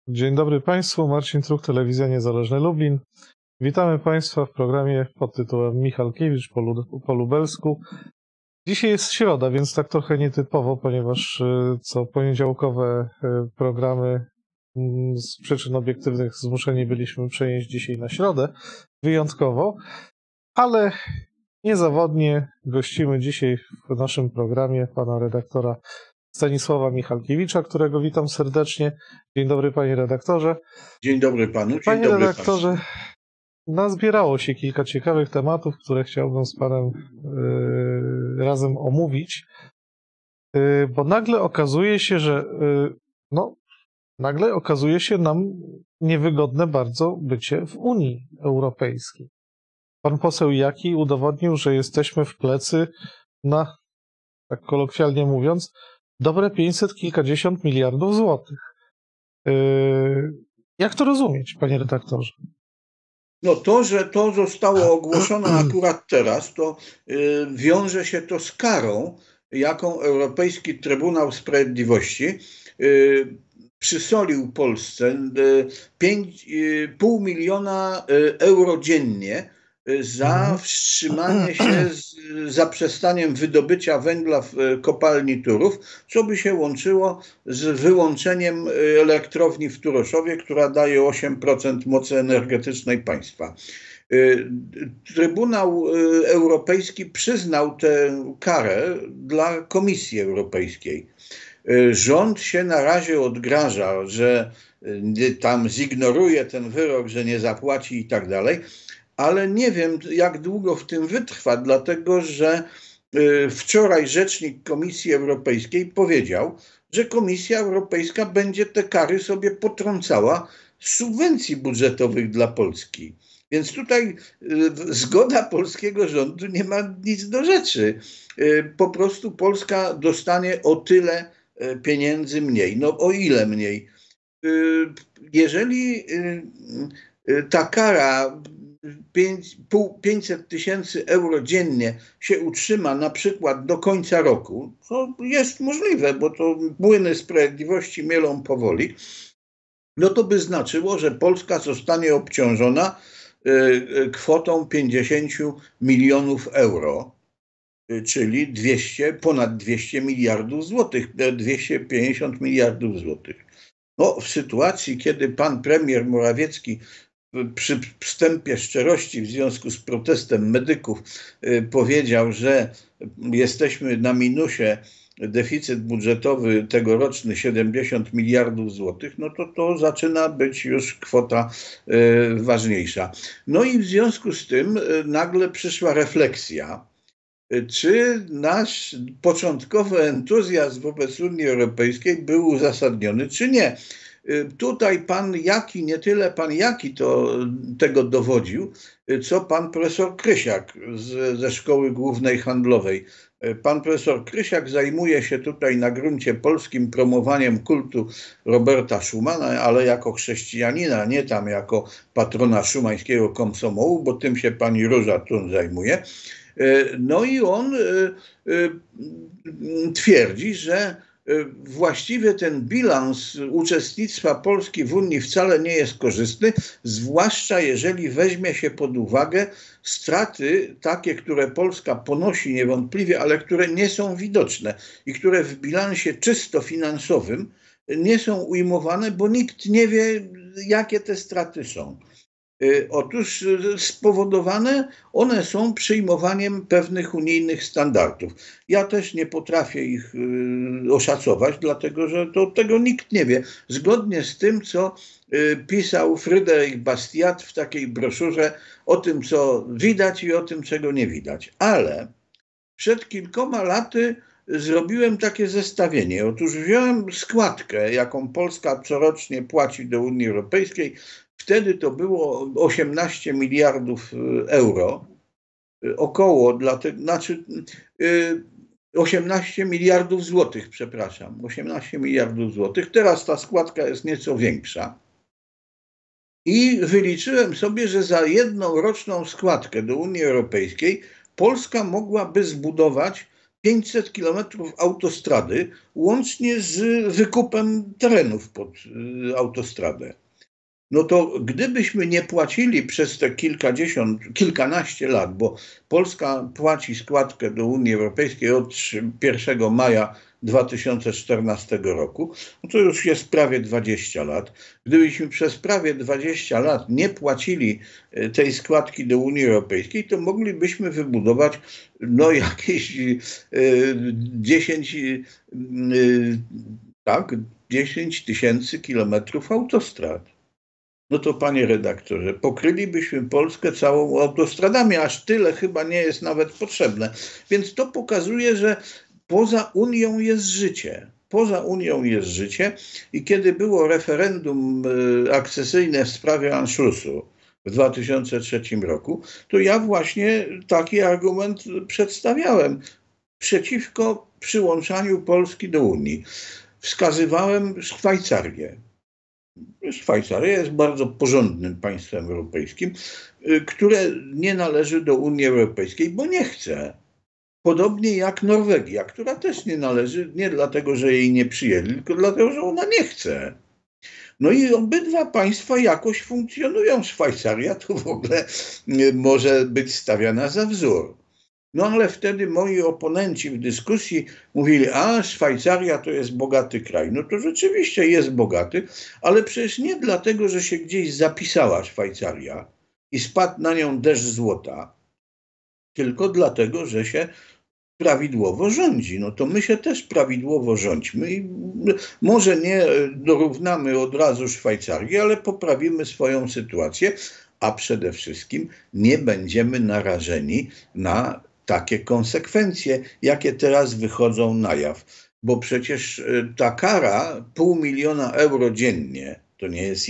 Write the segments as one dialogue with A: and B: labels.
A: Dzień dobry Państwu, Marcin Truch, Telewizja Niezależna Lublin. Witamy Państwa w programie pod tytułem Michalkiewicz po lubelsku. Dzisiaj jest środa, więc tak trochę nietypowo, ponieważ co poniedziałkowe programy z przyczyn obiektywnych zmuszeni byliśmy przenieść dzisiaj na środę, wyjątkowo, ale niezawodnie gościmy dzisiaj w naszym programie pana redaktora Stanisława Michalkiewicza, którego witam serdecznie. Dzień dobry, panie redaktorze.
B: Dzień dobry panu. Dzień
A: Panie
B: dobry
A: redaktorze,
B: państwu.
A: nazbierało się kilka ciekawych tematów, które chciałbym z panem razem omówić, bo nagle okazuje się, że nagle okazuje się nam niewygodne bardzo bycie w Unii Europejskiej. Pan poseł Jaki udowodnił, że jesteśmy w plecy na, tak kolokwialnie mówiąc, dobre 500 kilkadziesiąt miliardów złotych. Jak to rozumieć, panie redaktorze?
B: No to, że to zostało ogłoszone akurat teraz, to wiąże się to z karą, jaką Europejski Trybunał Sprawiedliwości przysolił Polsce 5,5 miliona euro dziennie za wstrzymanie się z zaprzestaniem wydobycia węgla w kopalni Turów, co by się łączyło z wyłączeniem elektrowni w Turoszowie, która daje 8% mocy energetycznej państwa. Trybunał Europejski przyznał tę karę dla Komisji Europejskiej. Rząd się na razie odgraża, że tam zignoruje ten wyrok, że nie zapłaci i tak dalej, ale nie wiem, jak długo w tym wytrwa, dlatego że wczoraj rzecznik Komisji Europejskiej powiedział, że Komisja Europejska będzie te kary sobie potrącała z subwencji budżetowych dla Polski. Więc tutaj zgoda polskiego rządu nie ma nic do rzeczy. Po prostu Polska dostanie o tyle pieniędzy mniej. No o ile mniej? Jeżeli ta kara 500 tysięcy euro dziennie się utrzyma na przykład do końca roku, to jest możliwe, bo to młyny sprawiedliwości mielą powoli, no to by znaczyło, że Polska zostanie obciążona kwotą 50 milionów euro, czyli ponad 200 miliardów złotych, 250 miliardów złotych. No, w sytuacji, kiedy pan premier Morawiecki przy wstępie szczerości w związku z protestem medyków powiedział, że jesteśmy na minusie, deficyt budżetowy tegoroczny 70 miliardów złotych, no to zaczyna być już kwota ważniejsza. No i w związku z tym nagle przyszła refleksja, czy nasz początkowy entuzjazm wobec Unii Europejskiej był uzasadniony, czy nie. Tutaj pan Jaki, nie tyle pan Jaki tego dowodził, co pan profesor Krysiak ze Szkoły Głównej Handlowej. Pan profesor Krysiak zajmuje się tutaj na gruncie polskim promowaniem kultu Roberta Schumana, ale jako chrześcijanina, nie tam jako patrona szumańskiego komsomołu, bo tym się pani Róża Thun zajmuje. No i on twierdzi, że właściwie ten bilans uczestnictwa Polski w Unii wcale nie jest korzystny, zwłaszcza jeżeli weźmie się pod uwagę straty takie, które Polska ponosi niewątpliwie, ale które nie są widoczne i które w bilansie czysto finansowym nie są ujmowane, bo nikt nie wie, jakie te straty są. Otóż spowodowane one są przyjmowaniem pewnych unijnych standardów. Ja też nie potrafię ich oszacować, dlatego że tego nikt nie wie. Zgodnie z tym, co pisał Fryderyk Bastiat w takiej broszurze o tym, co widać i o tym, czego nie widać. Ale przed kilkoma laty zrobiłem takie zestawienie. Otóż wziąłem składkę, jaką Polska corocznie płaci do Unii Europejskiej. Wtedy to było 18 miliardów euro, około, 18 miliardów złotych, przepraszam, 18 miliardów złotych. Teraz ta składka jest nieco większa. I wyliczyłem sobie, że za jedną roczną składkę do Unii Europejskiej Polska mogłaby zbudować 500 kilometrów autostrady, łącznie z wykupem terenów pod autostradę. No to gdybyśmy nie płacili przez te kilkanaście lat, bo Polska płaci składkę do Unii Europejskiej od 1 maja 2014 roku, no to już jest prawie 20 lat. Gdybyśmy przez prawie 20 lat nie płacili tej składki do Unii Europejskiej, to moglibyśmy wybudować no jakieś 10 tysięcy kilometrów autostrad. No to panie redaktorze, pokrylibyśmy Polskę całą autostradami, aż tyle chyba nie jest nawet potrzebne. Więc to pokazuje, że poza Unią jest życie. Poza Unią jest życie i kiedy było referendum akcesyjne w sprawie Anschlussu w 2003 roku, to ja właśnie taki argument przedstawiałem przeciwko przyłączaniu Polski do Unii. Wskazywałem Szwajcarię. Szwajcaria jest bardzo porządnym państwem europejskim, które nie należy do Unii Europejskiej, bo nie chce. Podobnie jak Norwegia, która też nie należy, nie dlatego, że jej nie przyjęli, tylko dlatego, że ona nie chce. No i obydwa państwa jakoś funkcjonują. Szwajcaria to w ogóle może być stawiana za wzór. No ale wtedy moi oponenci w dyskusji mówili, a Szwajcaria to jest bogaty kraj. No to rzeczywiście jest bogaty, ale przecież nie dlatego, że się gdzieś zapisała Szwajcaria i spadł na nią deszcz złota, tylko dlatego, że się prawidłowo rządzi. No to my się też prawidłowo rządźmy i może nie dorównamy od razu Szwajcarii, ale poprawimy swoją sytuację, a przede wszystkim nie będziemy narażeni na takie konsekwencje, jakie teraz wychodzą na jaw. Bo przecież ta kara 500 000 euro dziennie to nie jest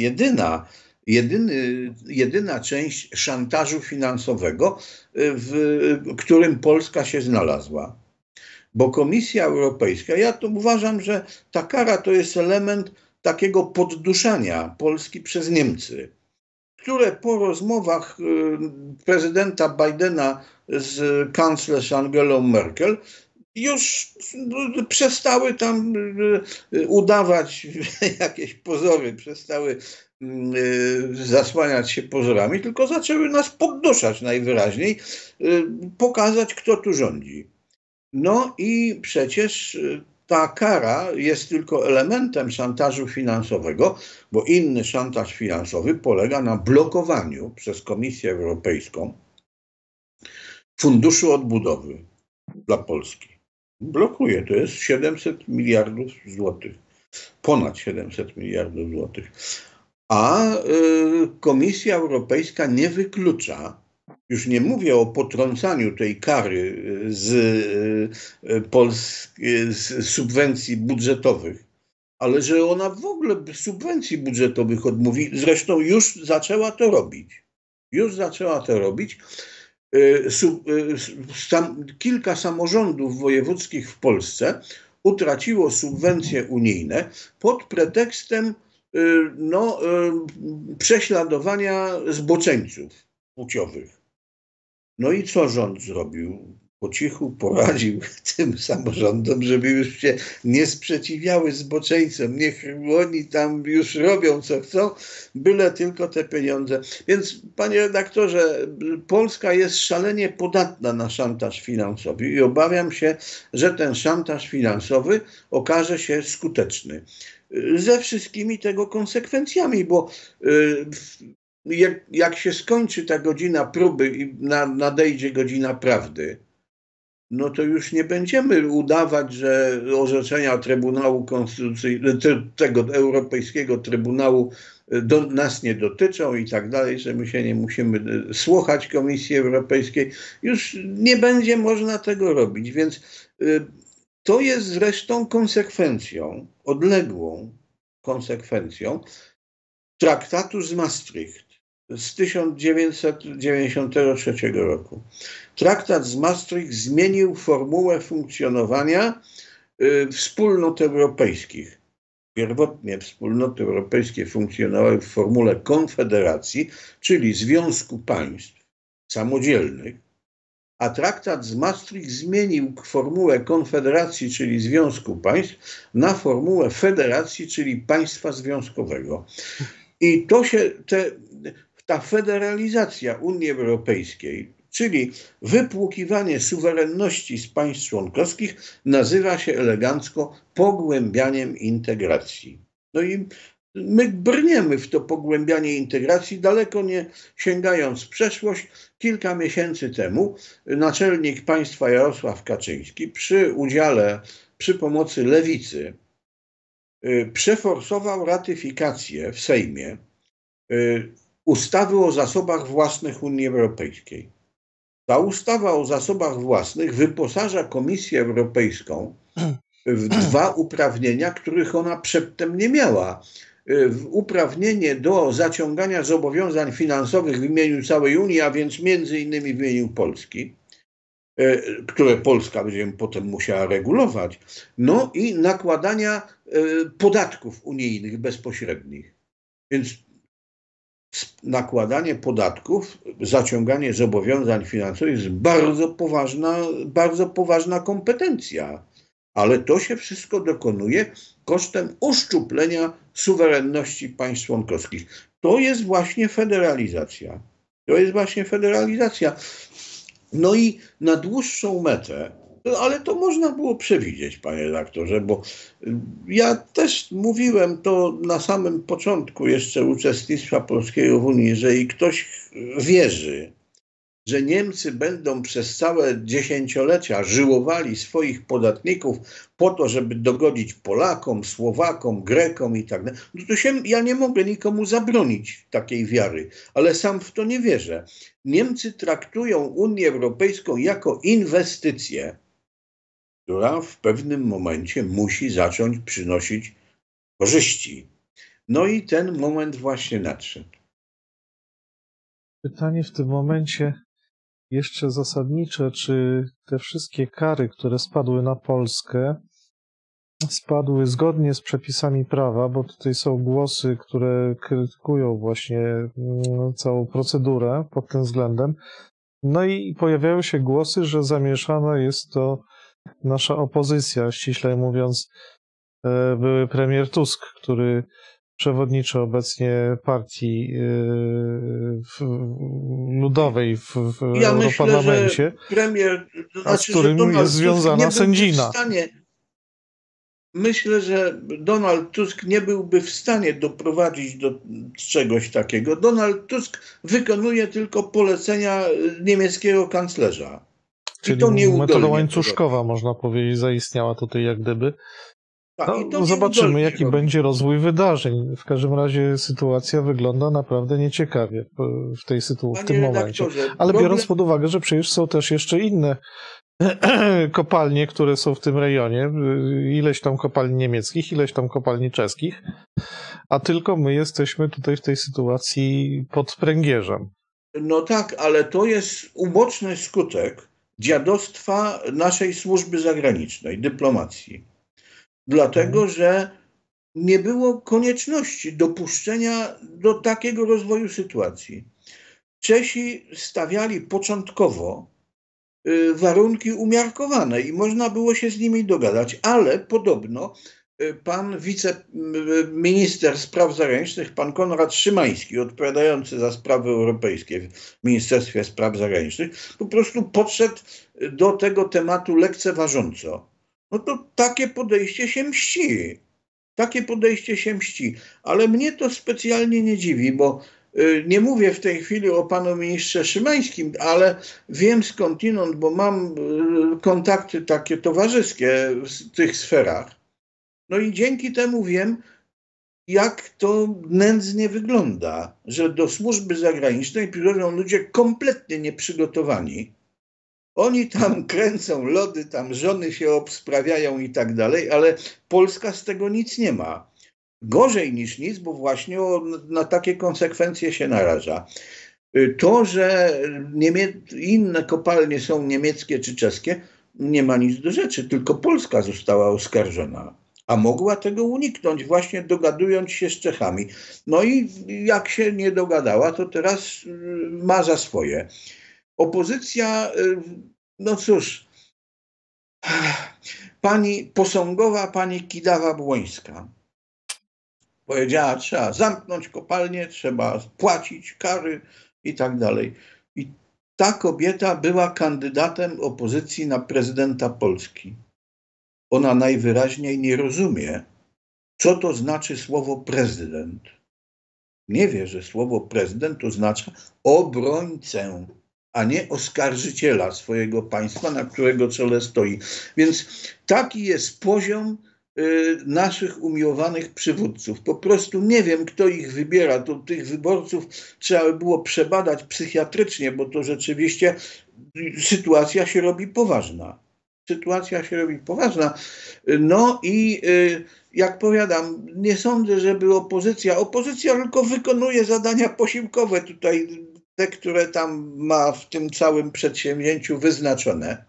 B: jedyna część szantażu finansowego, w którym Polska się znalazła. Bo Komisja Europejska, ja to uważam, że ta kara to jest element takiego podduszania Polski przez Niemcy, które po rozmowach prezydenta Bidena z kanclerz Angelą Merkel już przestały tam udawać jakieś pozory, przestały zasłaniać się pozorami, tylko zaczęły nas podduszać najwyraźniej, pokazać, kto tu rządzi. No i przecież ta kara jest tylko elementem szantażu finansowego, bo inny szantaż finansowy polega na blokowaniu przez Komisję Europejską Funduszu Odbudowy dla Polski. Blokuje, to jest 700 miliardów złotych, ponad 700 miliardów złotych. A Komisja Europejska nie wyklucza, już nie mówię o potrącaniu tej kary z subwencji budżetowych, ale że ona w ogóle subwencji budżetowych odmówi. Zresztą już zaczęła to robić. Kilka samorządów wojewódzkich w Polsce utraciło subwencje unijne pod pretekstem prześladowania zboczeńców płciowych. No i co rząd zrobił? Po cichu poradził tym samorządom, żeby już się nie sprzeciwiały zboczeńcom. Niech oni tam już robią co chcą, byle tylko te pieniądze. Więc panie redaktorze, Polska jest szalenie podatna na szantaż finansowy i obawiam się, że ten szantaż finansowy okaże się skuteczny. Ze wszystkimi tego konsekwencjami, bo jak się skończy ta godzina próby i nadejdzie godzina prawdy, no to już nie będziemy udawać, że orzeczenia Trybunału Konstytucyjnego, tego Europejskiego Trybunału nas nie dotyczą i tak dalej, że my się nie musimy słuchać Komisji Europejskiej. Już nie będzie można tego robić, więc to jest zresztą konsekwencją, odległą konsekwencją traktatu z Maastricht z 1993 roku. Traktat z Maastricht zmienił formułę funkcjonowania wspólnot europejskich. Pierwotnie wspólnoty europejskie funkcjonowały w formule konfederacji, czyli związku państw samodzielnych, a traktat z Maastricht zmienił formułę konfederacji, czyli Związku Państw, na formułę federacji, czyli państwa związkowego. I ta federalizacja Unii Europejskiej, czyli wypłukiwanie suwerenności z państw członkowskich, nazywa się elegancko pogłębianiem integracji. No i my brniemy w to pogłębianie integracji, daleko nie sięgając w przeszłość. Kilka miesięcy temu naczelnik państwa Jarosław Kaczyński przy pomocy Lewicy przeforsował ratyfikację w Sejmie ustawy o zasobach własnych Unii Europejskiej. Ta ustawa o zasobach własnych wyposaża Komisję Europejską w 2 uprawnienia, których ona przedtem nie miała. Uprawnienie do zaciągania zobowiązań finansowych w imieniu całej Unii, a więc między innymi w imieniu Polski, które Polska będzie potem musiała regulować, no i nakładania podatków unijnych bezpośrednich. Więc nakładanie podatków, zaciąganie zobowiązań finansowych jest bardzo poważna kompetencja. Ale to się wszystko dokonuje kosztem uszczuplenia suwerenności państw członkowskich. To jest właśnie federalizacja. No i na dłuższą metę, ale to można było przewidzieć, panie redaktorze, bo ja też mówiłem to na samym początku jeszcze uczestnictwa polskiego w Unii, jeżeli ktoś wierzy, że Niemcy będą przez całe dziesięciolecia żyłowali swoich podatników po to, żeby dogodzić Polakom, Słowakom, Grekom i tak dalej, no to ja nie mogę nikomu zabronić takiej wiary, ale sam w to nie wierzę. Niemcy traktują Unię Europejską jako inwestycję, która w pewnym momencie musi zacząć przynosić korzyści. No i ten moment właśnie nadszedł.
A: Pytanie w tym momencie jeszcze zasadnicze, czy te wszystkie kary, które spadły na Polskę, spadły zgodnie z przepisami prawa, bo tutaj są głosy, które krytykują właśnie całą procedurę pod tym względem. No i pojawiają się głosy, że zamieszana jest to nasza opozycja, ściślej mówiąc, były premier Tusk, który przewodniczy obecnie partii ludowej w Europarlamencie, a z którym jest związana sędzina.
B: Myślę, że Donald Tusk nie byłby w stanie doprowadzić do czegoś takiego. Donald Tusk wykonuje tylko polecenia niemieckiego kanclerza.
A: Czyli to metoda łańcuszkowa, można powiedzieć, zaistniała tutaj jak gdyby. No, zobaczymy, jaki będzie rozwój wydarzeń. W każdym razie sytuacja wygląda naprawdę nieciekawie w tym momencie. Ale biorąc pod uwagę, że przecież są też jeszcze inne kopalnie, które są w tym rejonie, ileś tam kopalni niemieckich, ileś tam kopalni czeskich, a tylko my jesteśmy tutaj w tej sytuacji pod pręgierzem.
B: No tak, ale to jest uboczny skutek dziadostwa naszej służby zagranicznej, dyplomacji. Dlatego, że nie było konieczności dopuszczenia do takiego rozwoju sytuacji. Czesi stawiali początkowo warunki umiarkowane i można było się z nimi dogadać, ale podobno pan wiceminister spraw zagranicznych, pan Konrad Szymański, odpowiadający za sprawy europejskie w Ministerstwie Spraw Zagranicznych, po prostu podszedł do tego tematu lekceważąco. No to takie podejście się mści. Ale mnie to specjalnie nie dziwi, bo nie mówię w tej chwili o panu ministrze Szymańskim, ale wiem skądinąd, bo mam kontakty takie towarzyskie w tych sferach. No i dzięki temu wiem, jak to nędznie wygląda, że do służby zagranicznej przychodzą ludzie kompletnie nieprzygotowani. Oni tam kręcą lody, tam żony się obsprawiają i tak dalej, ale Polska z tego nic nie ma. Gorzej niż nic, bo właśnie na takie konsekwencje się naraża. To, że inne kopalnie są niemieckie czy czeskie, nie ma nic do rzeczy, tylko Polska została oskarżona. A mogła tego uniknąć, właśnie dogadując się z Czechami. No i jak się nie dogadała, to teraz ma za swoje. Opozycja, no cóż, pani posągowa, pani Kidawa-Błońska powiedziała, trzeba zamknąć kopalnię, trzeba płacić kary i tak dalej. I ta kobieta była kandydatem opozycji na prezydenta Polski. Ona najwyraźniej nie rozumie, co to znaczy słowo prezydent. Nie wie, że słowo prezydent oznacza obrońcę, a nie oskarżyciela swojego państwa, na którego czele stoi. Więc taki jest poziom naszych umiłowanych przywódców. Po prostu nie wiem, kto ich wybiera. To tych wyborców trzeba by było przebadać psychiatrycznie, bo to rzeczywiście sytuacja się robi poważna. Sytuacja się robi poważna. No i jak powiadam, nie sądzę, żeby opozycja tylko wykonuje zadania posiłkowe tutaj, te, które tam ma w tym całym przedsięwzięciu wyznaczone.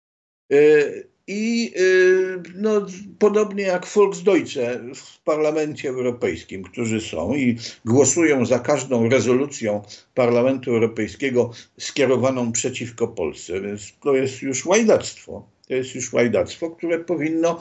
B: I no, podobnie jak Volksdeutsche w Parlamencie Europejskim, którzy są i głosują za każdą rezolucją Parlamentu Europejskiego skierowaną przeciwko Polsce. Więc to jest już łajdactwo. To jest już łajdactwo, które powinno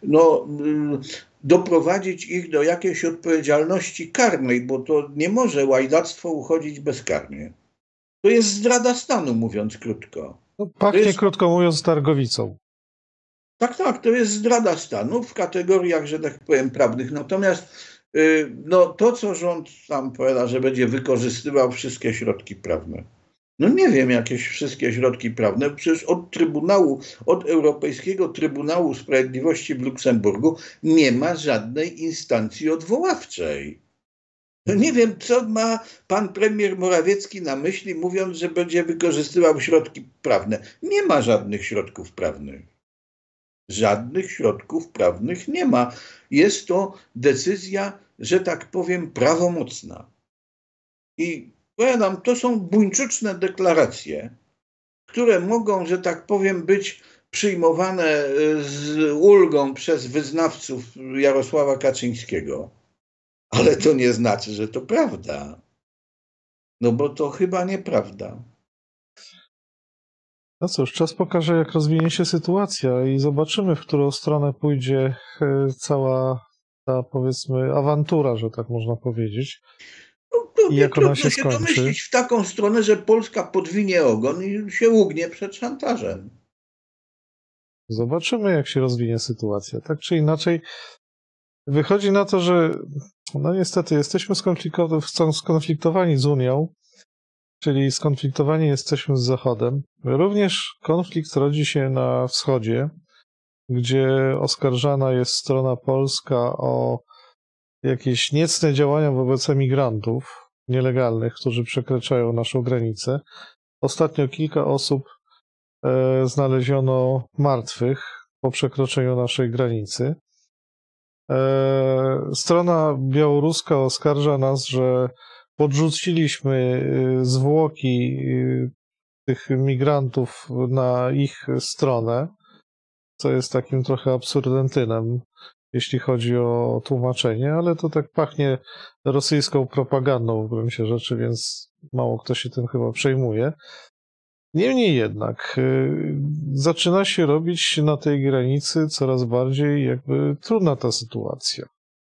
B: doprowadzić ich do jakiejś odpowiedzialności karnej, bo to nie może łajdactwo uchodzić bezkarnie. To jest zdrada stanu, mówiąc krótko.
A: No, pachnie, krótko mówiąc, targowicą.
B: Tak, to jest zdrada stanu w kategoriach, że tak powiem, prawnych. Natomiast no, to, co rząd tam powiada, że będzie wykorzystywał wszystkie środki prawne. No nie wiem, jakieś wszystkie środki prawne. Przecież od Europejskiego Trybunału Sprawiedliwości w Luksemburgu nie ma żadnej instancji odwoławczej. No nie wiem, co ma pan premier Morawiecki na myśli, mówiąc, że będzie wykorzystywał środki prawne. Nie ma żadnych środków prawnych. Żadnych środków prawnych nie ma. Jest to decyzja, że tak powiem, prawomocna. I powiadam, to są buńczuczne deklaracje, które mogą, że tak powiem, być przyjmowane z ulgą przez wyznawców Jarosława Kaczyńskiego. Ale to nie znaczy, że to prawda. No bo to chyba nieprawda.
A: No cóż, czas pokaże, jak rozwinie się sytuacja i zobaczymy, w którą stronę pójdzie cała ta, powiedzmy, awantura, że tak można powiedzieć.
B: I jak ona się skończy. Domyślić w taką stronę, że Polska podwinie ogon i się ugnie przed szantażem.
A: Zobaczymy, jak się rozwinie sytuacja. Tak czy inaczej, wychodzi na to, że no niestety jesteśmy skonfliktowani z Unią, czyli skonfliktowani jesteśmy z Zachodem. Również konflikt rodzi się na wschodzie, gdzie oskarżana jest strona polska o jakieś niecne działania wobec emigrantów nielegalnych, którzy przekraczają naszą granicę. Ostatnio kilka osób znaleziono martwych po przekroczeniu naszej granicy. Strona białoruska oskarża nas, że podrzuciliśmy zwłoki tych migrantów na ich stronę, co jest takim trochę absurdentynem, jeśli chodzi o tłumaczenie, ale to tak pachnie rosyjską propagandą w gruncie rzeczy, więc mało kto się tym chyba przejmuje. Niemniej jednak zaczyna się robić na tej granicy coraz bardziej jakby trudna ta sytuacja.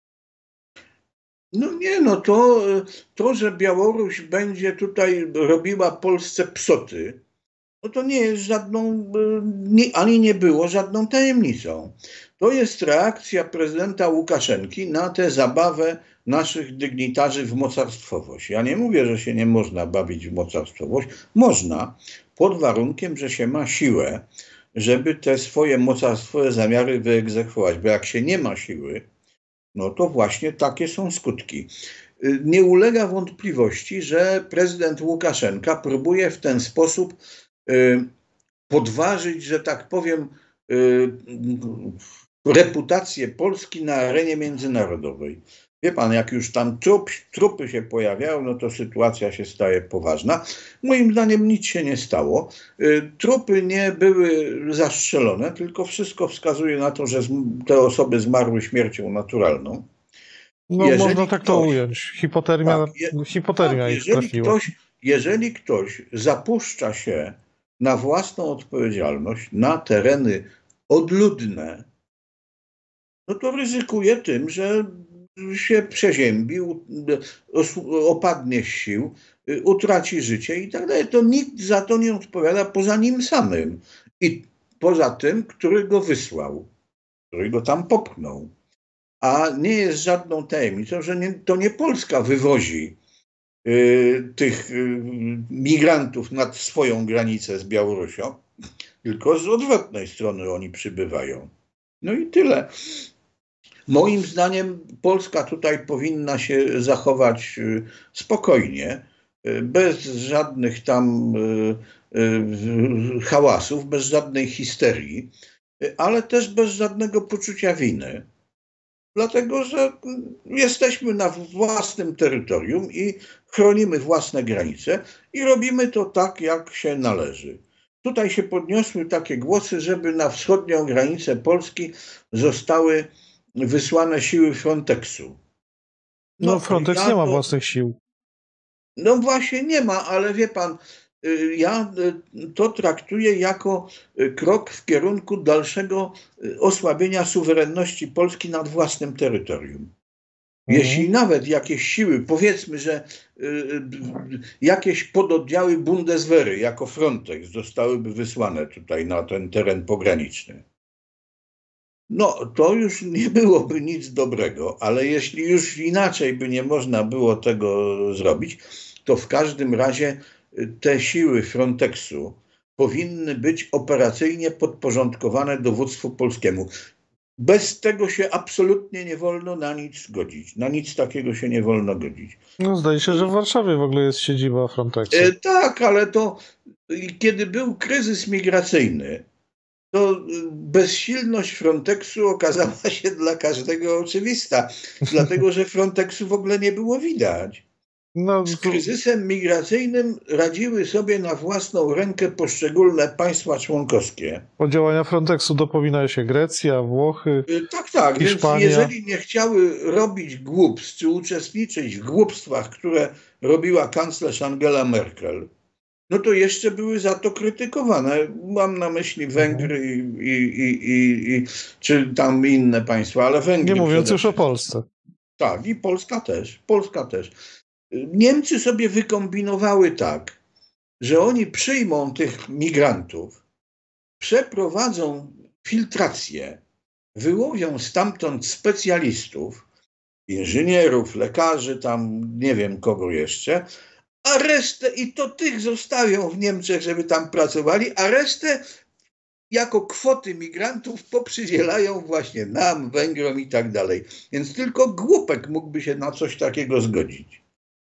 B: No nie, no to, że Białoruś będzie tutaj robiła Polsce psoty, no to nie jest żadną, ani nie było żadną tajemnicą. To jest reakcja prezydenta Łukaszenki na tę zabawę naszych dygnitarzy w mocarstwowość. Ja nie mówię, że się nie można bawić w mocarstwowość. Można, pod warunkiem, że się ma siłę, żeby te swoje mocarstwowe zamiary wyegzekwować. Bo jak się nie ma siły, no to właśnie takie są skutki. Nie ulega wątpliwości, że prezydent Łukaszenka próbuje w ten sposób podważyć, że tak powiem, reputację Polski na arenie międzynarodowej. Wie pan, jak już tam trupy się pojawiają, no to sytuacja się staje poważna. Moim zdaniem nic się nie stało. Trupy nie były zastrzelone, tylko wszystko wskazuje na to, że te osoby zmarły śmiercią naturalną.
A: No można tak to ująć. Hipotermia ich trafiła.
B: jeżeli ktoś zapuszcza się na własną odpowiedzialność na tereny odludne, no to ryzykuje tym, że się przeziębi, opadnie z sił, utraci życie i tak dalej. To nikt za to nie odpowiada poza nim samym i poza tym, który go wysłał, który go tam popchnął. A nie jest żadną tajemnicą, że to nie Polska wywozi tych migrantów nad swoją granicę z Białorusią, tylko z odwrotnej strony oni przybywają. No i tyle. Moim zdaniem Polska tutaj powinna się zachować spokojnie, bez żadnych tam hałasów, bez żadnej histerii, ale też bez żadnego poczucia winy. Dlatego, że jesteśmy na własnym terytorium i chronimy własne granice i robimy to tak, jak się należy. Tutaj się podniosły takie głosy, żeby na wschodnią granicę Polski zostały wysłane siły Fronteksu.
A: No Frontex nie ma własnych sił.
B: No właśnie nie ma, ale wie pan, ja to traktuję jako krok w kierunku dalszego osłabienia suwerenności Polski nad własnym terytorium. Jeśli nawet jakieś siły, powiedzmy, że jakieś pododdziały Bundeswehry jako Frontex zostałyby wysłane tutaj na ten teren pograniczny, no to już nie byłoby nic dobrego, ale jeśli już inaczej by nie można było tego zrobić, to w każdym razie te siły Frontexu powinny być operacyjnie podporządkowane dowództwu polskiemu. Bez tego się absolutnie nie wolno na nic godzić. Na nic takiego się nie wolno godzić.
A: No zdaje się, że w Warszawie w ogóle jest siedziba Frontexu.
B: Tak, ale to kiedy był kryzys migracyjny, to bezsilność Frontexu okazała się dla każdego oczywista, dlatego że Frontexu w ogóle nie było widać. Z kryzysem migracyjnym radziły sobie na własną rękę poszczególne państwa członkowskie.
A: Po działania Frontexu dopomina się Grecja, Włochy,
B: Tak,
A: Hiszpania.
B: Więc jeżeli nie chciały robić głupstw, czy uczestniczyć w głupstwach, które robiła kanclerz Angela Merkel, no to jeszcze były za to krytykowane. Mam na myśli Węgry czy tam inne państwa, ale Węgry.
A: Nie mówiąc już o Polsce.
B: Tak, i Polska też. Polska też. Niemcy sobie wykombinowały tak, że oni przyjmą tych migrantów, przeprowadzą filtrację, wyłowią stamtąd specjalistów, inżynierów, lekarzy, tam nie wiem kogo jeszcze, a resztę, i to tych zostawią w Niemczech, żeby tam pracowali, a resztę jako kwoty migrantów poprzydzielają właśnie nam, Węgrom i tak dalej. Więc tylko głupek mógłby się na coś takiego zgodzić.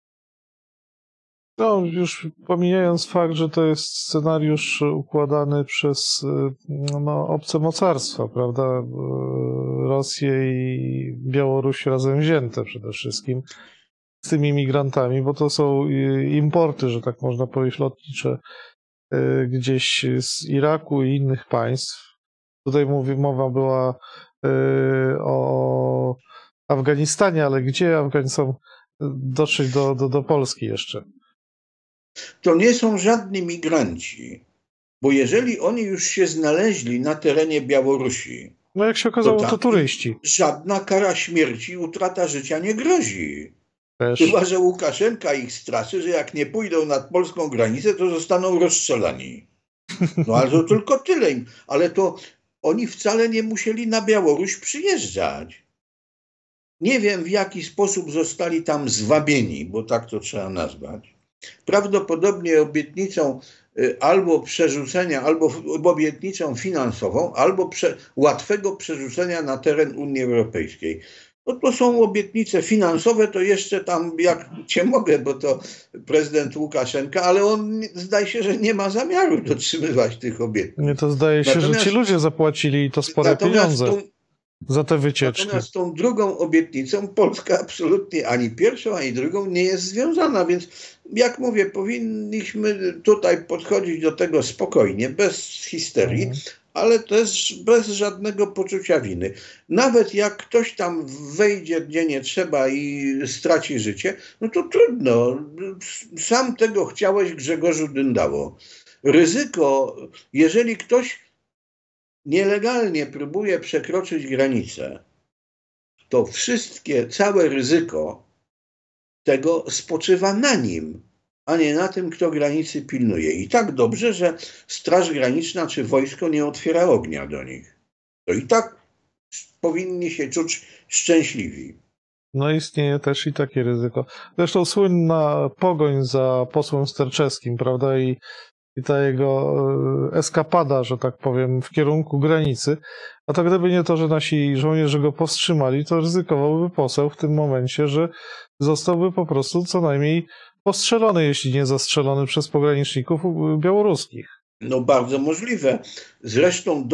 A: No, już pomijając fakt, że to jest scenariusz układany przez obce mocarstwa, prawda? Rosję i Białoruś razem wzięte przede wszystkim z tymi migrantami, bo to są importy, że tak można powiedzieć, lotnicze gdzieś z Iraku i innych państw. Tutaj mowa była o Afganistanie, ale gdzie Afganistan dotrzeć do Polski jeszcze?
B: To nie są żadni migranci, bo jeżeli oni już się znaleźli na terenie Białorusi,
A: no jak się okazało, to turyści.
B: Żadna kara śmierci, utrata życia nie grozi.
A: Też.
B: Chyba że Łukaszenka ich straszy, że jak nie pójdą nad polską granicę, to zostaną rozstrzelani. No ale to tylko tyle. Ale to oni wcale nie musieli na Białoruś przyjeżdżać. Nie wiem, w jaki sposób zostali tam zwabieni, bo tak to trzeba nazwać. Prawdopodobnie obietnicą albo przerzucenia, albo obietnicą finansową, albo łatwego przerzucenia na teren Unii Europejskiej. No to są obietnice finansowe, to jeszcze tam jak cię mogę, bo to prezydent Łukaszenka, ale on zdaje się, że nie ma zamiaru dotrzymywać tych obietnic.
A: Nie, to zdaje się, że ci ludzie zapłacili i to spore pieniądze za te wycieczki.
B: Natomiast tą drugą obietnicą Polska absolutnie ani pierwszą, ani drugą nie jest związana, więc jak mówię, powinniśmy tutaj podchodzić do tego spokojnie, bez histerii, ale też bez żadnego poczucia winy. Nawet jak ktoś tam wejdzie gdzie nie trzeba i straci życie, no to trudno. Sam tego chciałeś, Grzegorzu Dyndało. Ryzyko, jeżeli ktoś nielegalnie próbuje przekroczyć granicę, to całe ryzyko tego spoczywa na nim, a nie na tym, kto granicy pilnuje. I tak dobrze, że Straż Graniczna czy wojsko nie otwiera ognia do nich. To i tak powinni się czuć szczęśliwi.
A: No istnieje też i takie ryzyko. Zresztą słynna pogoń za posłem Sterczewskim, prawda, i ta jego eskapada, że tak powiem, w kierunku granicy. A to gdyby nie to, że nasi żołnierze go powstrzymali, to ryzykowałby poseł w tym momencie, że zostałby po prostu co najmniej postrzelony, jeśli nie zastrzelony przez pograniczników białoruskich.
B: No bardzo możliwe. Zresztą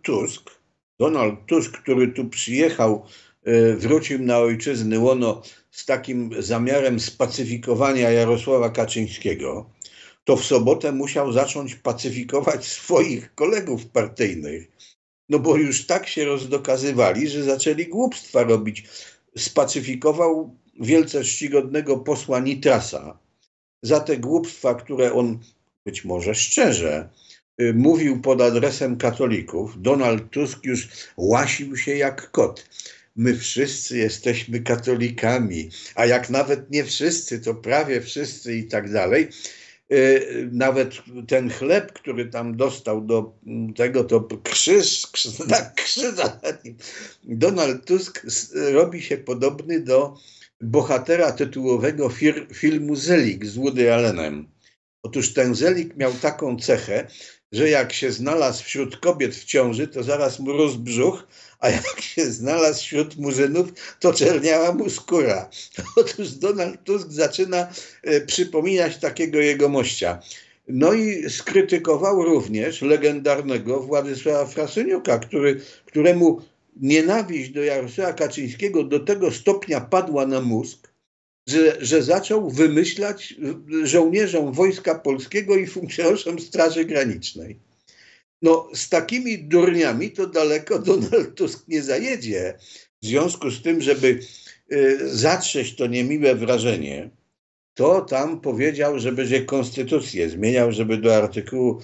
B: Donald Tusk, który tu przyjechał, wrócił na ojczyzny łono z takim zamiarem spacyfikowania Jarosława Kaczyńskiego, to w sobotę musiał zacząć pacyfikować swoich kolegów partyjnych. No bo już tak się rozdokazywali, że zaczęli głupstwa robić. Spacyfikował wielce czcigodnego posła Nitrasa za te głupstwa, które on, być może szczerze, mówił pod adresem katolików. Donald Tusk już łasił się jak kot. My wszyscy jesteśmy katolikami, a jak nawet nie wszyscy, to prawie wszyscy i tak dalej. Nawet ten chleb, który tam dostał do tego, to krzyż krzyża. Donald Tusk robi się podobny do bohatera tytułowego filmu Zelig z Woody Allenem. Otóż ten Zelig miał taką cechę, że jak się znalazł wśród kobiet w ciąży, to zaraz mu rósł brzuch, a jak się znalazł wśród murzynów, to czerniała mu skóra. Otóż Donald Tusk zaczyna przypominać takiego jegomościa. No i skrytykował również legendarnego Władysława Frasyniuka, któremu nienawiść do Jarosława Kaczyńskiego do tego stopnia padła na mózg, że zaczął wymyślać żołnierzom Wojska Polskiego i funkcjonariuszom Straży Granicznej. No, z takimi durniami to daleko Donald Tusk nie zajedzie. W związku z tym, żeby zatrzeć to niemiłe wrażenie, to tam powiedział, że będzie konstytucję zmieniał, żeby do artykułu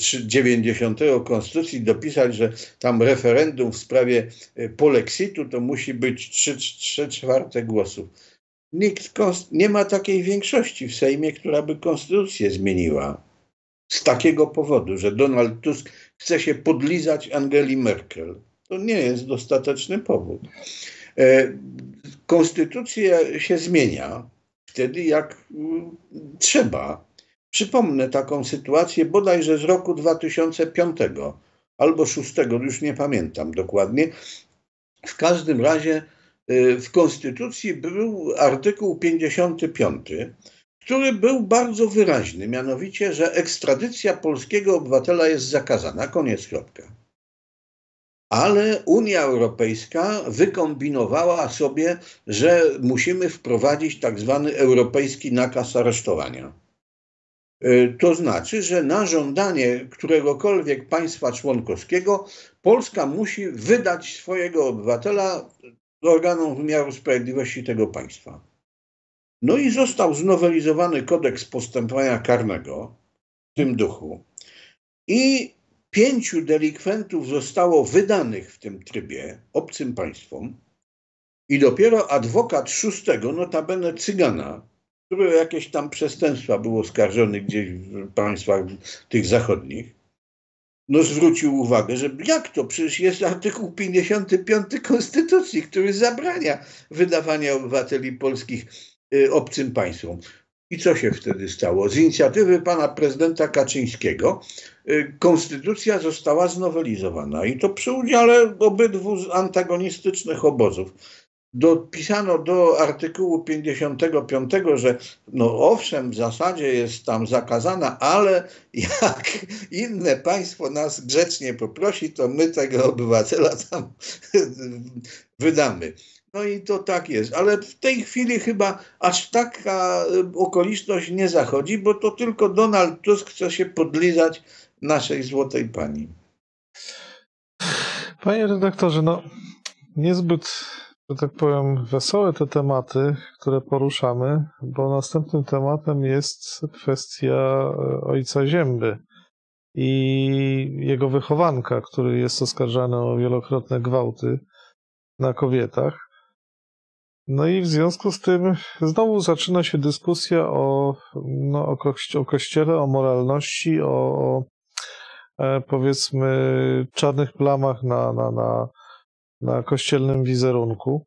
B: 90 Konstytucji dopisać, że tam referendum w sprawie polexitu to musi być 3/4 głosów. Nie ma takiej większości w Sejmie, która by konstytucję zmieniła. Z takiego powodu, że Donald Tusk chce się podlizać Angeli Merkel. To nie jest dostateczny powód. Konstytucja się zmienia wtedy, jak trzeba. Przypomnę taką sytuację bodajże z roku 2005 albo 2006, już nie pamiętam dokładnie. W każdym razie w Konstytucji był artykuł 55, który był bardzo wyraźny, mianowicie, że ekstradycja polskiego obywatela jest zakazana, koniec, kropka. Ale Unia Europejska wykombinowała sobie, że musimy wprowadzić tak zwany europejski nakaz aresztowania. To znaczy, że na żądanie któregokolwiek państwa członkowskiego Polska musi wydać swojego obywatela organom wymiaru sprawiedliwości tego państwa. No i został znowelizowany kodeks postępowania karnego w tym duchu i 5 delikwentów zostało wydanych w tym trybie obcym państwom i dopiero adwokat 6, notabene Cygana, który o jakieś tam przestępstwa był oskarżony gdzieś w państwach tych zachodnich, no zwrócił uwagę, że jak to? Przecież jest artykuł 55 Konstytucji, który zabrania wydawania obywateli polskich obcym państwom. I co się wtedy stało? Z inicjatywy pana prezydenta Kaczyńskiego konstytucja została znowelizowana i to przy udziale obydwu antagonistycznych obozów. Dopisano do artykułu 55, że no owszem, w zasadzie jest tam zakazana, ale jak inne państwo nas grzecznie poprosi, to my tego obywatela tam wydamy. No i to tak jest, ale w tej chwili chyba aż taka okoliczność nie zachodzi, bo to tylko Donald Tusk chce się podlizać naszej złotej pani.
A: Panie redaktorze, no niezbyt, że tak powiem, wesołe te tematy, które poruszamy, bo następnym tematem jest kwestia ojca Zięby i jego wychowanka, który jest oskarżany o wielokrotne gwałty na kobietach. No i w związku z tym znowu zaczyna się dyskusja o Kościele, o moralności, o powiedzmy czarnych plamach na kościelnym wizerunku.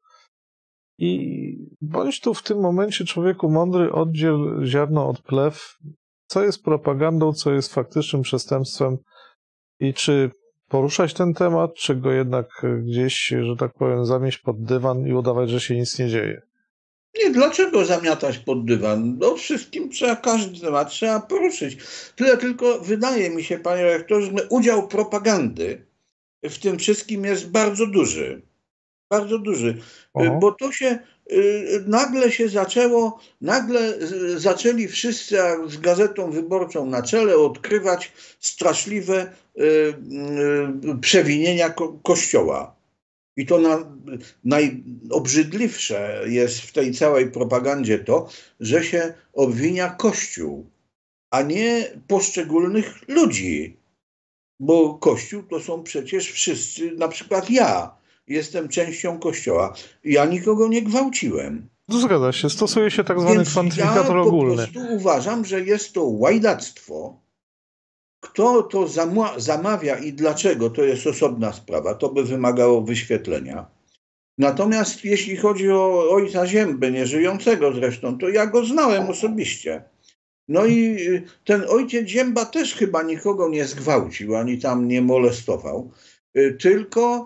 A: I bądź tu w tym momencie, człowieku mądry, oddziel ziarno od plew, co jest propagandą, co jest faktycznym przestępstwem i czy poruszać ten temat, czy go jednak gdzieś, że tak powiem, zamieść pod dywan i udawać, że się nic nie dzieje.
B: Nie, dlaczego zamiatać pod dywan? No wszystkim każdy temat trzeba poruszyć. Tyle tylko wydaje mi się, panie rektorze, że udział propagandy w tym wszystkim jest bardzo duży. Bardzo duży. Bo to się nagle się zaczęło, zaczęli wszyscy z Gazetą Wyborczą na czele odkrywać straszliwe przewinienia Kościoła. I to najobrzydliwsze jest w tej całej propagandzie to, że się obwinia Kościół, a nie poszczególnych ludzi. Bo Kościół to są przecież wszyscy, na przykład ja jestem częścią Kościoła. Ja nikogo nie gwałciłem.
A: Zgadza się, stosuje się tak zwany kwantyfikator ogólny.
B: Ja po prostu uważam, że jest to łajdactwo. Kto to zamawia i dlaczego, to jest osobna sprawa. To by wymagało wyświetlenia. Natomiast jeśli chodzi o ojca Ziębę, nieżyjącego zresztą, to ja go znałem osobiście. No i ten ojciec Zięba też chyba nikogo nie zgwałcił, ani tam nie molestował, tylko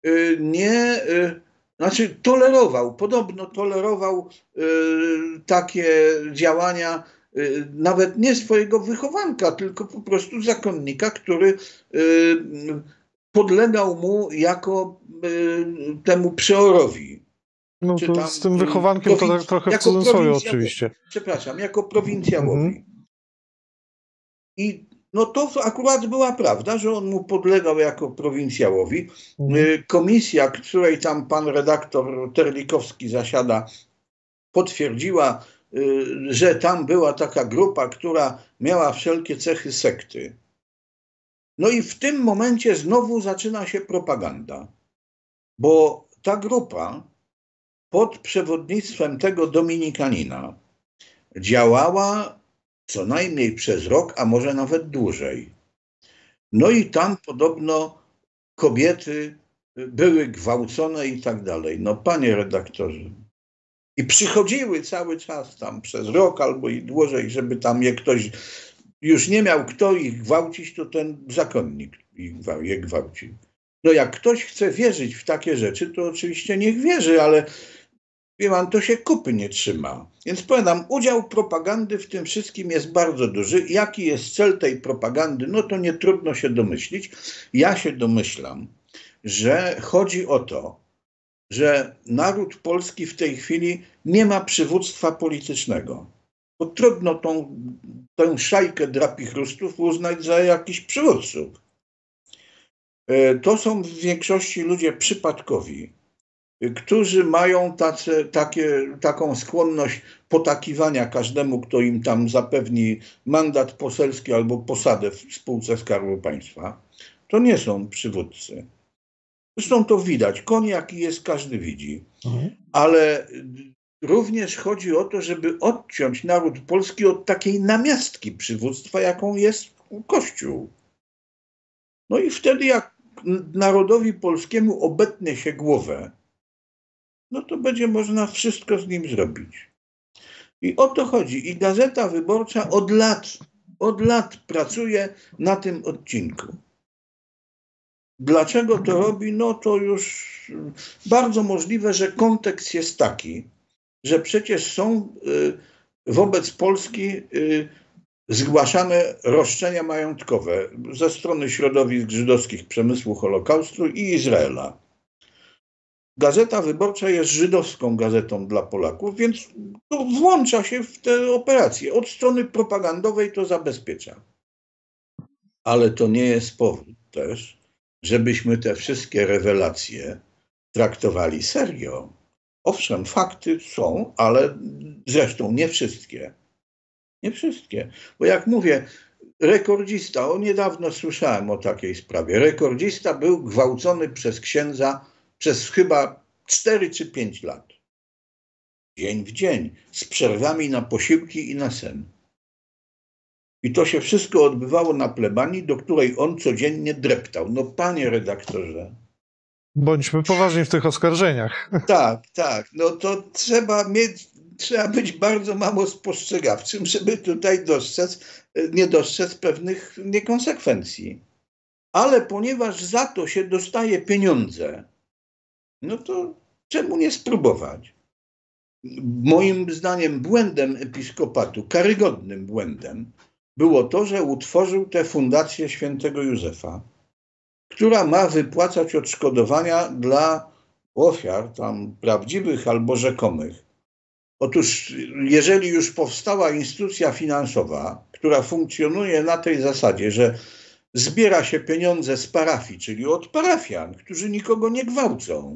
B: podobno tolerował takie działania nawet nie swojego wychowanka, tylko po prostu zakonnika, który podlegał mu jako temu przeorowi.
A: No to z tym wychowankiem to tak trochę w cudzysłowie oczywiście.
B: Przepraszam, jako prowincjałowi. I no to akurat była prawda, że on mu podlegał jako prowincjałowi. Komisja, której tam pan redaktor Terlikowski zasiada, potwierdziła, że tam była taka grupa, która miała wszelkie cechy sekty. No i w tym momencie znowu zaczyna się propaganda, bo ta grupa pod przewodnictwem tego dominikanina działała co najmniej przez rok, a może nawet dłużej. No i tam podobno kobiety były gwałcone i tak dalej. No panie redaktorze. I przychodziły cały czas tam przez rok albo i dłużej, żeby tam je ktoś już nie miał kto ich gwałcić, to ten zakonnik je gwałcił. No jak ktoś chce wierzyć w takie rzeczy, to oczywiście niech wierzy, ale wie pan, to się kupy nie trzyma. Więc powiadam, udział propagandy w tym wszystkim jest bardzo duży. Jaki jest cel tej propagandy? No to nie trudno się domyślić. Ja się domyślam, że chodzi o to, że naród polski w tej chwili nie ma przywództwa politycznego. Bo trudno tę szajkę drapichrustów uznać za jakichś przywódców. To są w większości ludzie przypadkowi, którzy mają taką skłonność potakiwania każdemu, kto im tam zapewni mandat poselski albo posadę w spółce Skarbu Państwa. To nie są przywódcy. Zresztą to widać. Koń jaki jest, każdy widzi. Ale również chodzi o to, żeby odciąć naród polski od takiej namiastki przywództwa, jaką jest Kościół. No i wtedy jak narodowi polskiemu obetnie się głowę, no to będzie można wszystko z nim zrobić. I o to chodzi. I Gazeta Wyborcza od lat pracuje na tym odcinku. Dlaczego to robi? No to już bardzo możliwe, że kontekst jest taki, że przecież są wobec Polski zgłaszane roszczenia majątkowe ze strony środowisk żydowskich przemysłu Holokaustu i Izraela. Gazeta Wyborcza jest żydowską gazetą dla Polaków, więc to włącza się w te operacje. Od strony propagandowej to zabezpiecza. Ale to nie jest powód też, żebyśmy te wszystkie rewelacje traktowali serio. Owszem, fakty są, ale zresztą nie wszystkie. Nie wszystkie. Bo jak mówię, rekordzista, niedawno słyszałem o takiej sprawie. Rekordzista był gwałcony przez księdza przez chyba 4 czy 5 lat. Dzień w dzień, z przerwami na posiłki i na sen. I to się wszystko odbywało na plebanii, do której on codziennie dreptał. No panie redaktorze.
A: Bądźmy poważni w tych oskarżeniach.
B: Tak, tak. No to trzeba być bardzo mało spostrzegawczym, żeby tutaj nie dostrzec pewnych niekonsekwencji. Ale ponieważ za to się dostaje pieniądze, no to czemu nie spróbować? Moim zdaniem błędem episkopatu, karygodnym błędem, było to, że utworzył tę Fundację Świętego Józefa, która ma wypłacać odszkodowania dla ofiar, tam prawdziwych albo rzekomych. Otóż, jeżeli już powstała instytucja finansowa, która funkcjonuje na tej zasadzie, że zbiera się pieniądze z parafii, czyli od parafian, którzy nikogo nie gwałcą,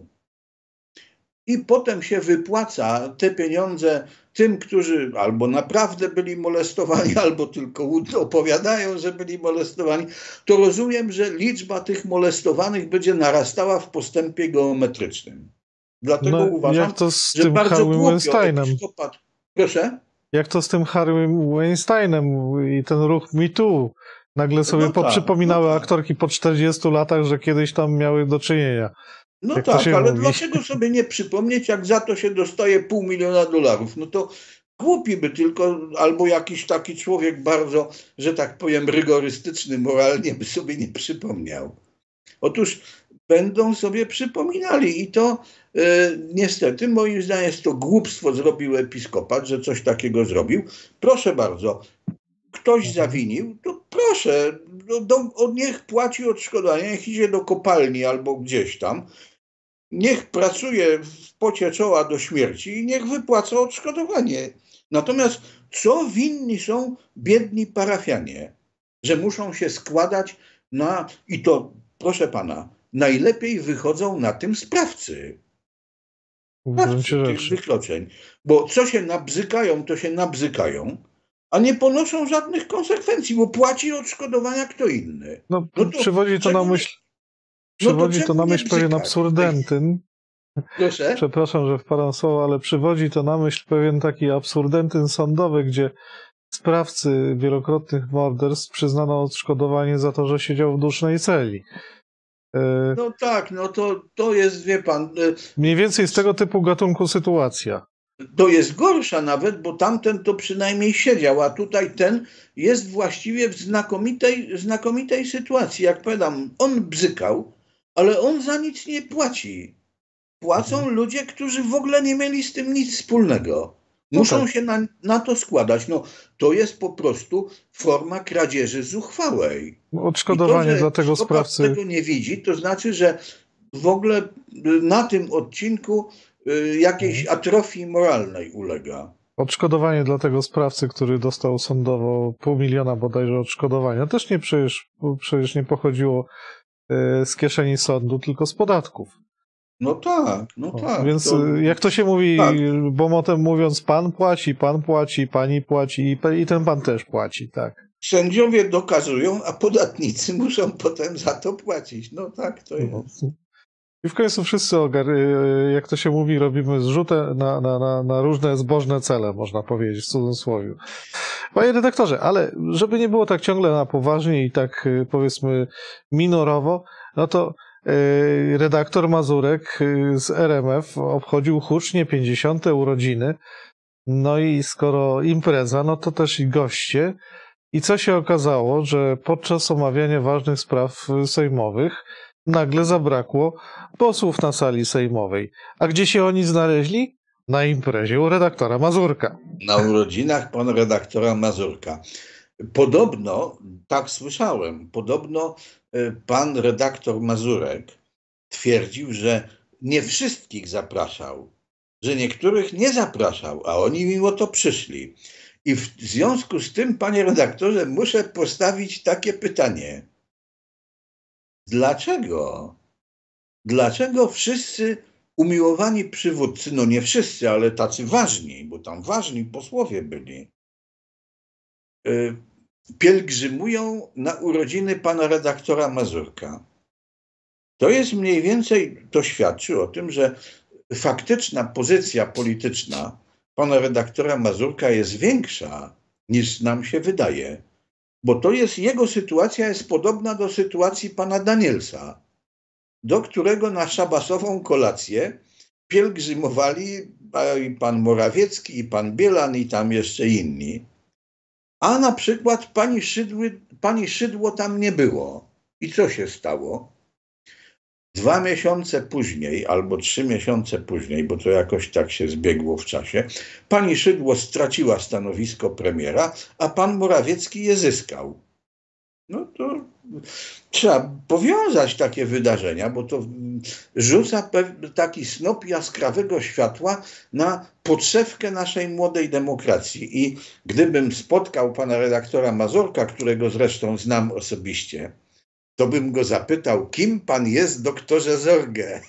B: i potem się wypłaca te pieniądze tym, którzy albo naprawdę byli molestowani, albo tylko opowiadają, że byli molestowani, to rozumiem, że liczba tych molestowanych będzie narastała w postępie geometrycznym. Dlatego uważam,
A: jak to z
B: że
A: tym
B: bardzo
A: Harvey
B: głupio
A: Weinsteinem?
B: episkopat... Proszę?
A: Jak to z tym Harvey Weinsteinem i ten ruch Me Too? Nagle sobie poprzypominały aktorki po 40 latach, że kiedyś tam miały do czynienia.
B: No
A: jak
B: tak, ale
A: mówi.
B: dlaczego sobie nie przypomnieć, jak za to się dostaje $500 000? No to głupi by tylko, albo jakiś taki człowiek bardzo, że tak powiem, rygorystyczny moralnie by sobie nie przypomniał. Otóż będą sobie przypominali i to niestety, moim zdaniem jest to głupstwo zrobił episkopat, że coś takiego zrobił. Proszę bardzo, ktoś zawinił, to proszę, niech płaci odszkodowanie, niech idzie do kopalni albo gdzieś tam, niech pracuje w pocie czoła do śmierci i niech wypłaca odszkodowanie. Natomiast co winni są biedni parafianie, że muszą się składać i to, proszę pana, najlepiej wychodzą na tym sprawcy tych wykroczeń. Bo co się nabzykają, to się nabzykają, a nie ponoszą żadnych konsekwencji, bo płaci odszkodowania kto inny.
A: No to przywodzi to na myśl, przywodzi to na myśl pewien absurdentyn.
B: Proszę?
A: Przepraszam, że wpadam w słowo, ale przywodzi to na myśl pewien taki absurdentyn sądowy, gdzie sprawcy wielokrotnych morderstw przyznano odszkodowanie za to, że siedział w dusznej celi.
B: No tak, no to jest, wie pan...
A: Mniej więcej z tego typu gatunku sytuacja.
B: To jest gorsza nawet, bo tamten to przynajmniej siedział, a tutaj ten jest właściwie w znakomitej sytuacji. Jak powiadam, on bzykał, ale on za nic nie płaci. Płacą ludzie, którzy w ogóle nie mieli z tym nic wspólnego. Muszą się na to składać. No, to jest po prostu forma kradzieży zuchwałej.
A: Odszkodowanie dla tego sprawcy.
B: tego nie widzi, to znaczy, że w ogóle na tym odcinku jakiejś atrofii moralnej ulega.
A: Odszkodowanie dla tego sprawcy, który dostał sądowo $500 000 bodajże odszkodowania, też przecież nie pochodziło z kieszeni sądu, tylko z podatków.
B: No tak.
A: Więc jak to się mówi, tak, bomotem mówiąc, pan płaci, pani płaci i ten pan też płaci, tak.
B: Sędziowie dokazują, a podatnicy muszą potem za to płacić. No tak to jest.
A: I w końcu wszyscy, jak to się mówi, robimy zrzutę na różne zbożne cele, można powiedzieć w cudzysłowie. Panie redaktorze, ale żeby nie było tak ciągle na poważnie i tak powiedzmy minorowo, no to redaktor Mazurek z RMF obchodził hucznie 50. urodziny. No i skoro impreza, no to też i goście. I co się okazało, że podczas omawiania ważnych spraw sejmowych nagle zabrakło posłów na sali sejmowej. A gdzie się oni znaleźli? Na imprezie u redaktora Mazurka.
B: Na urodzinach pana redaktora Mazurka. Podobno, tak słyszałem, pan redaktor Mazurek twierdził, że nie wszystkich zapraszał, że niektórych nie zapraszał, a oni mimo to przyszli. I w związku z tym, panie redaktorze, muszę postawić takie pytanie. Dlaczego? Dlaczego wszyscy umiłowani przywódcy, no nie wszyscy, ale tacy ważni, bo tam ważni posłowie byli, pielgrzymują na urodziny pana redaktora Mazurka? To jest mniej więcej, to świadczy o tym, że faktyczna pozycja polityczna pana redaktora Mazurka jest większa niż nam się wydaje, bo to jest, jego sytuacja jest podobna do sytuacji pana Danielsa, do którego na szabasową kolację pielgrzymowali i pan Morawiecki, i pan Bielan, i tam jeszcze inni. A na przykład pani Szydło tam nie było. I co się stało? 2 miesiące później, albo 3 miesiące później, bo to jakoś tak się zbiegło w czasie, pani Szydło straciła stanowisko premiera, a pan Morawiecki je zyskał. No to trzeba powiązać takie wydarzenia, bo to rzuca taki snop jaskrawego światła na podszewkę naszej młodej demokracji. I gdybym spotkał pana redaktora Mazurka, którego zresztą znam osobiście, to bym go zapytał, kim pan jest, doktorze Zorge?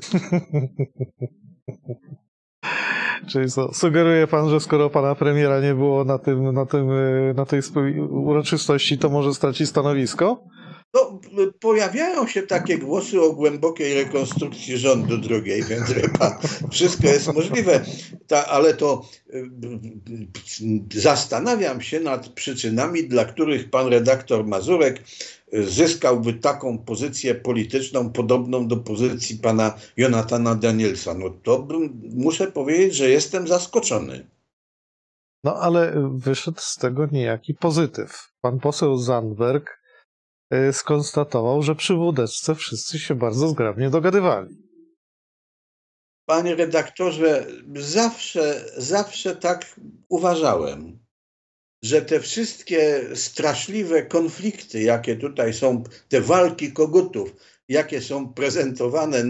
A: Czyli co, sugeruje pan, że skoro pana premiera nie było na tej uroczystości, to może straci stanowisko?
B: No, pojawiają się takie głosy o głębokiej rekonstrukcji rządu drugiej, więc pan, wszystko jest możliwe, ale to zastanawiam się nad przyczynami, dla których pan redaktor Mazurek zyskałby taką pozycję polityczną podobną do pozycji pana Jonathana Danielsa. No to muszę powiedzieć, że jestem zaskoczony.
A: No ale wyszedł z tego niejaki pozytyw. Pan poseł Zandberg skonstatował, że przy wódeczce wszyscy się bardzo zgrabnie dogadywali.
B: Panie redaktorze, zawsze tak uważałem, że te wszystkie straszliwe konflikty, jakie tutaj są, te walki kogutów, jakie są prezentowane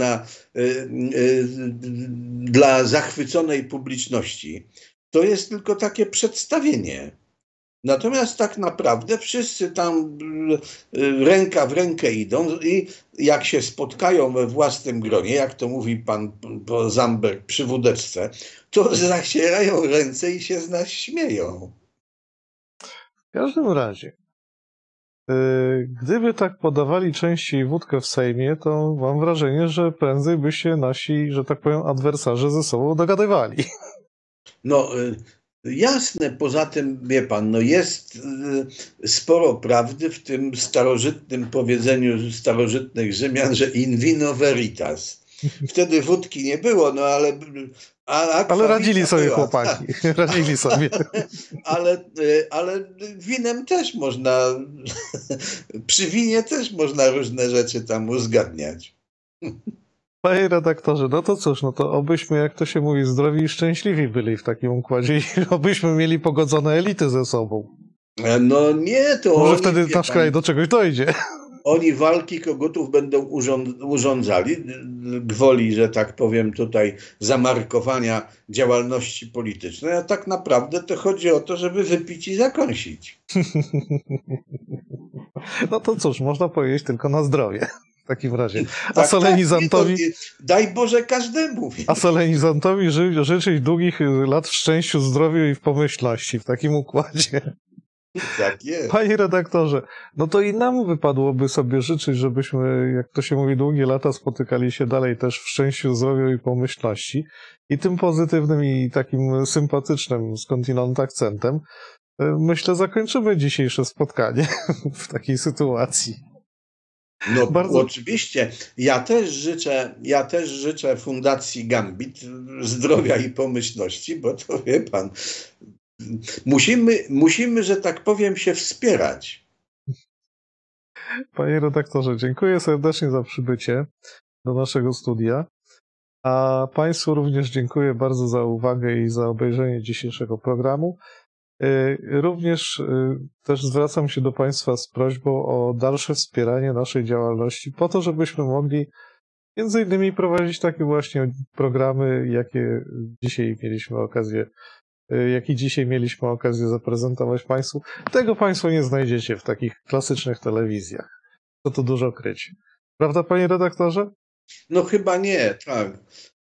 B: dla zachwyconej publiczności, to jest tylko takie przedstawienie. Natomiast tak naprawdę wszyscy tam ręka w rękę idą i jak się spotkają we własnym gronie, jak to mówi pan Zandberg przy wódeczce, to zacierają ręce i się z nas śmieją.
A: W każdym razie, gdyby tak podawali częściej wódkę w Sejmie, to mam wrażenie, że prędzej by się nasi, że tak powiem, adwersarze ze sobą dogadywali.
B: No jasne, poza tym, wie pan, no jest sporo prawdy w tym starożytnym powiedzeniu starożytnych Rzymian, że in vino veritas. Wtedy wódki nie było, no ale...
A: Ale radzili sobie była, chłopaki, radzili sobie.
B: Ale winem też można, przy winie też można różne rzeczy tam uzgadniać.
A: Panie redaktorze, no to cóż, no to obyśmy, jak to się mówi, zdrowi i szczęśliwi byli w takim układzie i obyśmy mieli pogodzone elity ze sobą.
B: No nie, to
A: może wtedy nasz kraj do czegoś dojdzie.
B: Oni walki kogutów będą urządzali gwoli, że tak powiem, tutaj zamarkowania działalności politycznej, a tak naprawdę to chodzi o to, żeby wypić i zakąsić.
A: No to cóż, można powiedzieć tylko na zdrowie w takim razie. A solenizantowi...
B: daj Boże każdemu.
A: A solenizantowi życzyć długich lat w szczęściu, zdrowiu i w pomyślności w takim układzie.
B: Tak jest.
A: Panie redaktorze, no to i nam wypadłoby sobie życzyć, żebyśmy, jak to się mówi, długie lata spotykali się dalej też w szczęściu, zdrowiu i pomyślności. I tym pozytywnym i takim sympatycznym skądinąd akcentem, myślę, zakończymy dzisiejsze spotkanie w takiej sytuacji.
B: No bardzo... Oczywiście. Ja też życzę Fundacji Gambit zdrowia i pomyślności, bo to wie pan, musimy, że tak powiem, się wspierać.
A: Panie redaktorze, dziękuję serdecznie za przybycie do naszego studia, a Państwu również dziękuję bardzo za uwagę i za obejrzenie dzisiejszego programu. Również też zwracam się do Państwa z prośbą o dalsze wspieranie naszej działalności po to, żebyśmy mogli między innymi prowadzić takie właśnie programy, jaki dzisiaj mieliśmy okazję zaprezentować Państwu. Tego Państwo nie znajdziecie w takich klasycznych telewizjach. Co tu dużo kryć. Prawda, panie redaktorze?
B: No chyba nie, tak.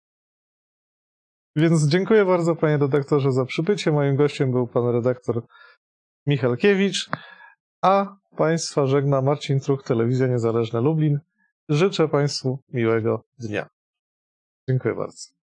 A: Więc dziękuję bardzo, panie redaktorze, za przybycie. Moim gościem był pan redaktor Michalkiewicz, a państwa żegna Marcin Truch, Telewizja Niezależna Lublin. Życzę państwu miłego dnia. Dziękuję bardzo.